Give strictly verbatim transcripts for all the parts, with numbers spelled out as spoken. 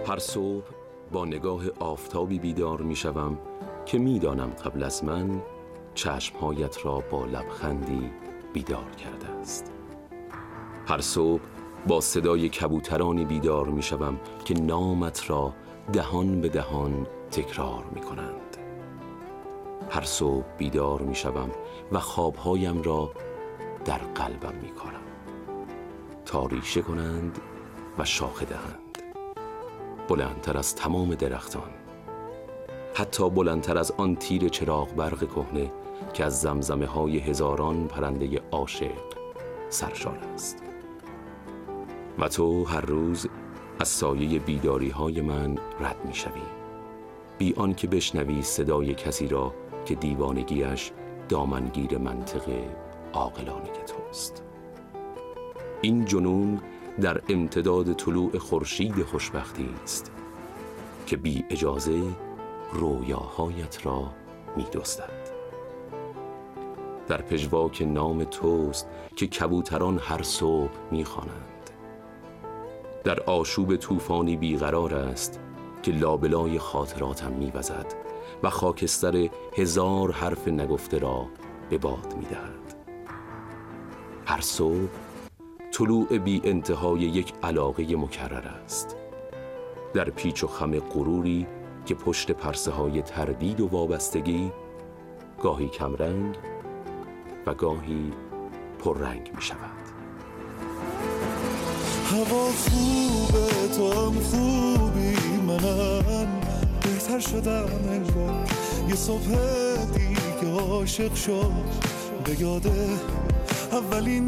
هر صبح با نگاه آفتابی بیدار می شوم که می دانم قبل از من چشمهایت را با لبخندی بیدار کرده است. هر صبح با صدای کبوترانی بیدار می شوم که نامت را دهان به دهان تکرار می کنند. هر صبح بیدار می شوم و خوابهایم را در قلبم می کنم تا ریشه کنند و شاخه دهند، بلندتر از تمام درختان، حتی بلندتر از آن تیر چراغ برق کهنه که از زمزمه های هزاران پرنده عاشق سرشار است. و تو هر روز از سایه بیداری های من رد می شوی، بی آن که بشنوی صدای کسی را که دیوانگیش دامنگیر منطق عاقلانه توست. این جنون در امتداد طلوع خورشید خوشبختی است که بی اجازه رویاهایت را می دزدد. در پژواک نام توست که کبوتران هر صبح می خوانند. در آشوب طوفانی بیقرار است که لابلای خاطراتم می وزد و خاکستر هزار حرف نگفته را به باد می دهد. هر صبح طلوع بی انتهای یک علاقه مکرر است، در پیچ و خم غروری که پشت پرسه های تردید و وابستگی گاهی کمرنگ و گاهی پررنگ می شود. هوا خوبه، تو هم خوبی، منم بهتر شدم انگار. یه صبح دیگه عاشق شد، به یاده اولین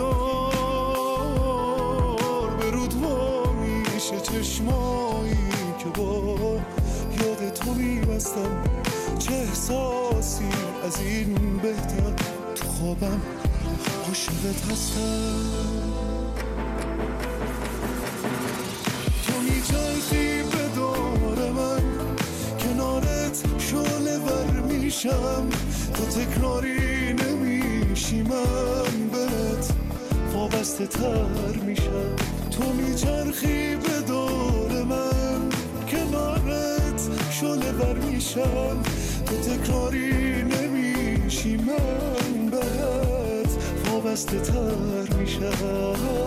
دیدار به رود وا میشه چشمایی که با یاد تو میبستم. چه احساسی از این بهتر، تو خوابم عاشقت هستم. تو میچرخی به دور من، کنارت شعله ور میشم. تو تکراری نمیشی، من بهت وابسته تر میشم. تو میچرخی به دور من، کنارت شعله ور میشم. تو تکراری نمیشی، من بهت وابسته تر میشم.